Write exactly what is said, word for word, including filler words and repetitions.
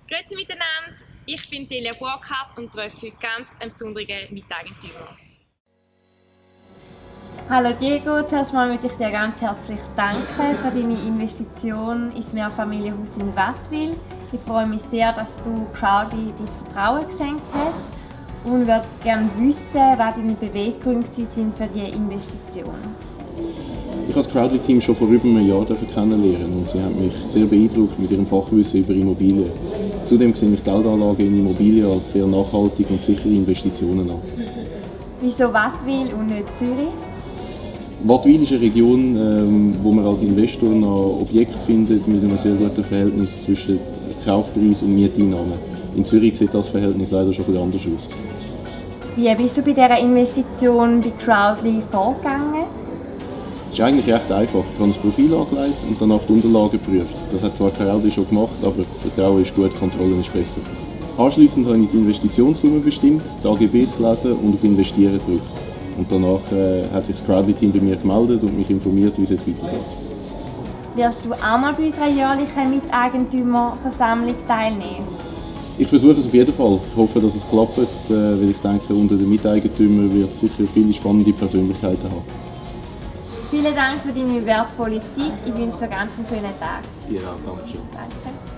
Grüezi miteinander, ich bin Delia Burkhardt und treffe heute ganz einen besonderen Miteigentümer. Hallo Diego, zuerst mal möchte ich dir ganz herzlich danken für deine Investition ins Mehrfamilienhaus in Wattwil. Ich freue mich sehr, dass du Crowdly dein Vertrauen geschenkt hast und würde gerne wissen, was deine Beweggründe sind für diese Investition. Ich habe das Crowdly-Team schon vor über einem Jahr kennenlernen und sie haben mich sehr beeindruckt mit ihrem Fachwissen über Immobilien. Zudem sehe ich Geldanlagen in Immobilien als sehr nachhaltige und sichere Investitionen an. Wieso Wattwil und nicht Zürich? Wattwil ist eine Region, ähm, wo man als Investor noch Objekte findet mit einem sehr guten Verhältnis zwischen Kaufpreis und Mieteinnahmen. In Zürich sieht das Verhältnis leider schon etwas anders aus. Wie bist du bei dieser Investition bei Crowdly vorgegangen? Es ist eigentlich recht einfach. Ich habe ein Profil angelegt und danach die Unterlagen geprüft. Das hat zwar Crowdly schon gemacht, aber Vertrauen ist gut, Kontrolle ist besser. Anschliessend habe ich die Investitionssumme bestimmt, die A G Bs gelesen und auf Investieren gedrückt. Und danach äh, hat sich das Crowdly-Team bei mir gemeldet und mich informiert, wie es jetzt weitergeht. Wirst du auch mal bei unserer jährlichen Miteigentümerversammlung teilnehmen? Ich versuche es auf jeden Fall. Ich hoffe, dass es klappt, äh, weil ich denke, unter den Miteigentümern wird es sicher viele spannende Persönlichkeiten haben. Vielen Dank für deine wertvolle Zeit. Ich wünsche dir ganz einen schönen Tag. Ja, danke schön. Danke.